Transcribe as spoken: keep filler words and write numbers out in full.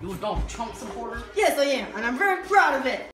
You a Donald Trump supporter? Yes, I am, and I'm very proud of it.